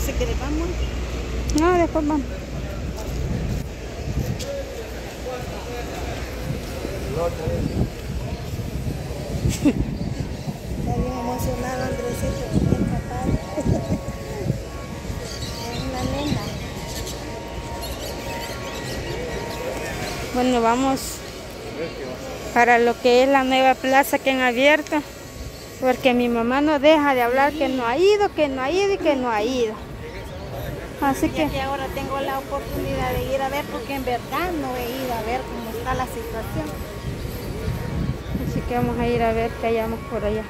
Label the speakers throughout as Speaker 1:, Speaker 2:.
Speaker 1: Si quieres, vamos.
Speaker 2: No, después vamos.
Speaker 1: Está bien emocionado Andresito, bien papá. Es una nena.
Speaker 2: Bueno, vamos para lo que es la nueva plaza que han abierto, porque mi mamá no deja de hablar que no ha ido, que no ha ido y que no ha ido. Así que
Speaker 1: ahora tengo la oportunidad de ir a ver, porque en verdad no he ido a ver cómo está la situación.
Speaker 2: Así que vamos a ir a ver qué hallamos por allá.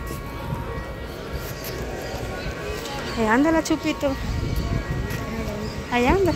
Speaker 2: Ahí anda la Chupito. Ahí anda.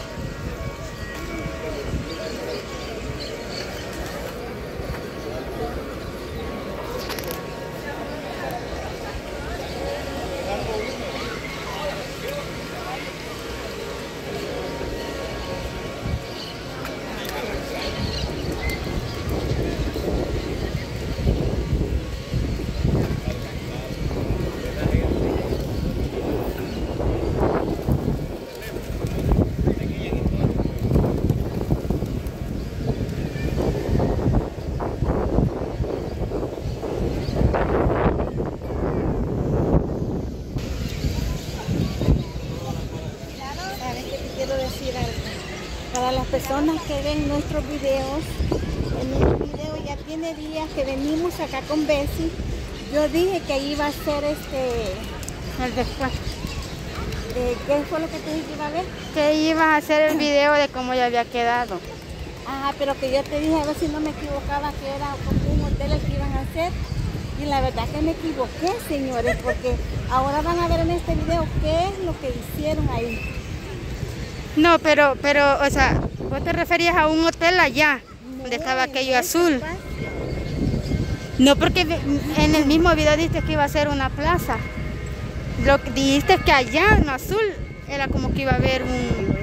Speaker 1: ¿Sabes qué te quiero decir algo? Para las personas que ven nuestros videos, en el video ya tiene días que venimos acá con Bessie. Yo dije que iba a ser
Speaker 2: El después.
Speaker 1: ¿qué fue lo que te dije que iba a ver?
Speaker 2: Que ibas a hacer el video de cómo ya había quedado.
Speaker 1: Ajá, pero que yo te dije, a ver si no me equivocaba, que era como un hotel el que iban a hacer. Y la verdad que me equivoqué, señores, porque ahora van a ver en este video qué es lo que hicieron ahí.
Speaker 2: No, pero, o sea, vos te referías a un hotel allá, donde estaba aquello azul. No, porque en el mismo video dijiste que iba a ser una plaza. Lo que dijiste que allá en azul era como que iba a haber un...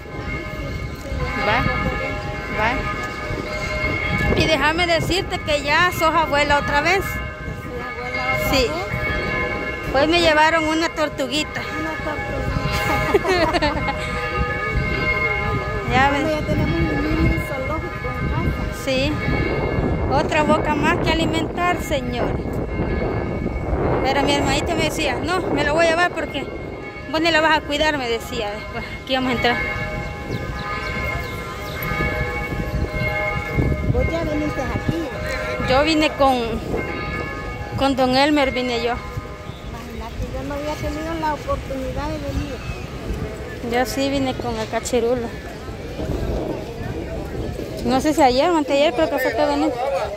Speaker 2: ¿Va? ¿Va? Y déjame decirte que ya sos abuela otra vez. Sí. Hoy me llevaron una tortuguita.
Speaker 1: Una tortuguita.
Speaker 2: Ya ves.
Speaker 1: Ya tenemos un mini zoológico en casa.
Speaker 2: Sí. Otra boca más que alimentar, señor. Pero mi hermanita me decía, no, me lo voy a llevar porque vos ni la vas a cuidar, me decía después. Aquí vamos a entrar.
Speaker 1: Vos ya viniste aquí.
Speaker 2: Yo vine con don Elmer, vine yo.
Speaker 1: Imagínate, yo no había tenido la oportunidad de venir.
Speaker 2: Yo sí vine con el cachirulo. No sé si ayer o anteayer, creo que fue que vení.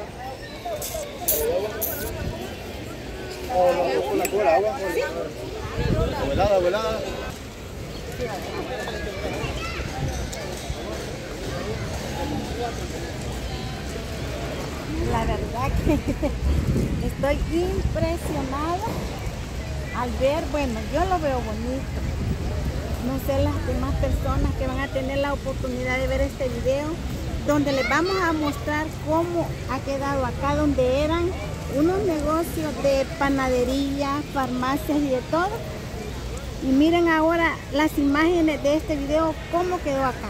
Speaker 1: La verdad que estoy impresionada al ver, bueno, yo lo veo bonito. No sé las demás personas que van a tener la oportunidad de ver este video, donde les vamos a mostrar cómo ha quedado acá, donde eran unos negocios de panadería, farmacias y de todo. Y miren ahora las imágenes de este video, cómo quedó acá.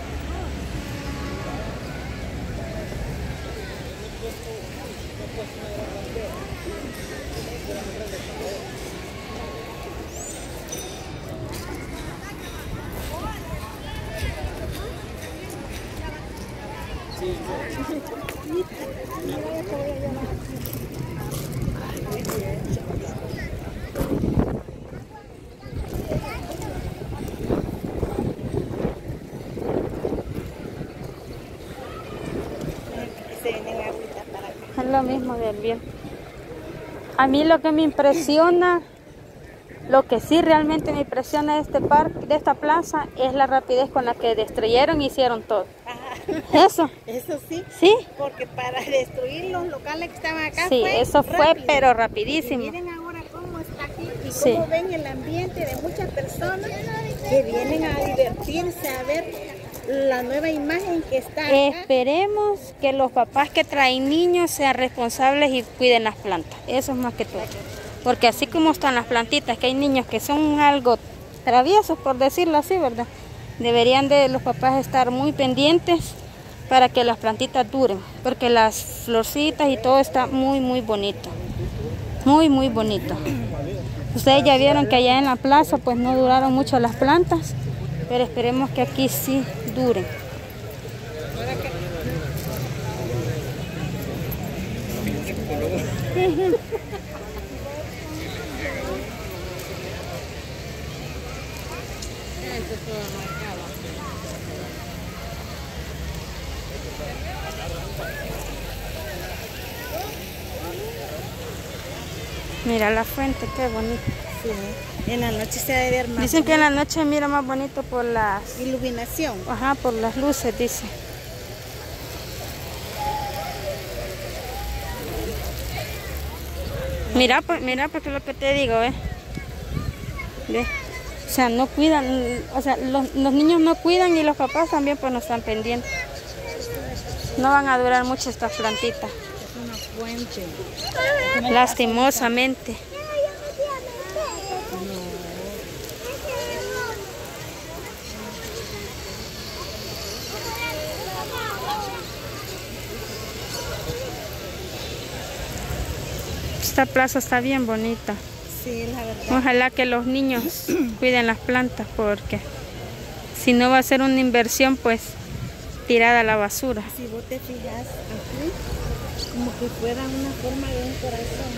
Speaker 2: Es lo mismo del bien. A mí lo que me impresiona, lo que sí realmente me impresiona de este parque, de esta plaza, es la rapidez con la que destruyeron y hicieron todo.
Speaker 1: Ajá.
Speaker 2: Eso.
Speaker 1: Eso sí.
Speaker 2: Sí.
Speaker 1: Porque para destruir los locales que estaban acá
Speaker 2: Sí,
Speaker 1: fue
Speaker 2: eso fue
Speaker 1: rápido.
Speaker 2: pero rapidísimo.
Speaker 1: Y miren ahora cómo está aquí y
Speaker 2: Sí.
Speaker 1: cómo ven el ambiente de muchas personas que vienen a divertirse, a ver la nueva imagen que está acá.
Speaker 2: Esperemos que los papás que traen niños sean responsables y cuiden las plantas. Eso es más que todo. Porque así como están las plantitas, que hay niños que son algo traviesos, por decirlo así, ¿verdad? Deberían de los papás estar muy pendientes para que las plantitas duren, porque las florcitas y todo está muy bonito. Muy bonito. Ustedes ya vieron que allá en la plaza pues no duraron mucho las plantas, pero esperemos que aquí sí duren. Mira la fuente, qué bonito.
Speaker 1: Sí. En la noche se debe ver más.
Speaker 2: Dicen que en la noche mira más bonito por las...
Speaker 1: iluminación.
Speaker 2: Ajá, por las luces, dice. Mira, porque lo que te digo, ¿ves? ¿Ves? O sea, no cuidan, o sea, los niños no cuidan y los papás también pues no están pendientes. No van a durar mucho estas plantitas.
Speaker 1: Es una fuente.
Speaker 2: Lastimosamente. Esta plaza está bien bonita.
Speaker 1: Sí, la verdad.
Speaker 2: Ojalá que los niños cuiden las plantas, porque si no va a ser una inversión pues tirada a la basura.
Speaker 1: Si vos te fijas aquí, como que fuera una forma de un corazón,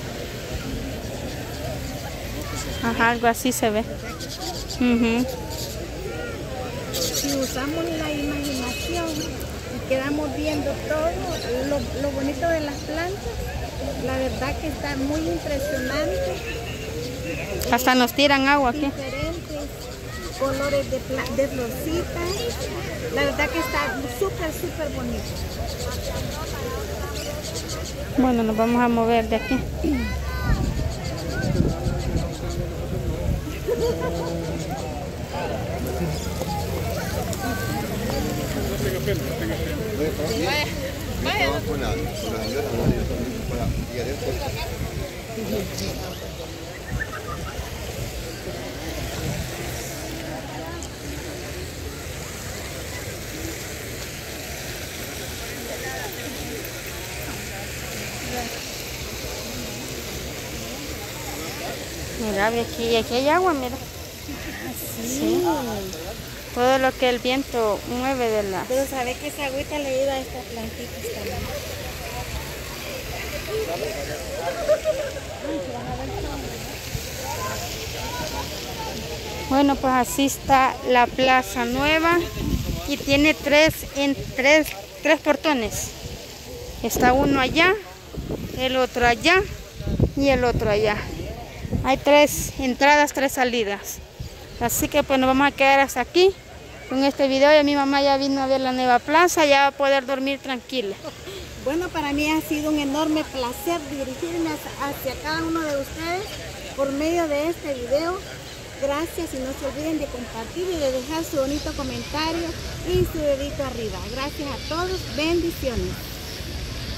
Speaker 1: ¿verdad?
Speaker 2: Ajá, algo así se ve.
Speaker 1: Si usamos la imaginación y quedamos viendo todo lo bonito de las plantas, la verdad que está muy impresionante.
Speaker 2: Hasta nos tiran agua aquí.
Speaker 1: Diferentes colores de florcitas. La verdad que está súper bonito.
Speaker 2: Bueno, nos vamos a mover de aquí. Mira, aquí hay agua, mira. Sí. Todo lo que el viento mueve de la...
Speaker 1: Pero sabe que esa agüita le ayuda a estas plantitas también.
Speaker 2: Bueno, pues así está la plaza nueva y tiene tres portones. Está uno allá, el otro allá y el otro allá. Hay 3 entradas, 3 salidas. Así que pues nos vamos a quedar hasta aquí con este video. Y mi mamá ya vino a ver la nueva plaza, ya va a poder dormir tranquila.
Speaker 1: Bueno, para mí ha sido un enorme placer dirigirme hacia cada uno de ustedes por medio de este video. Gracias y no se olviden de compartir y de dejar su bonito comentario y su dedito arriba. Gracias a todos, bendiciones.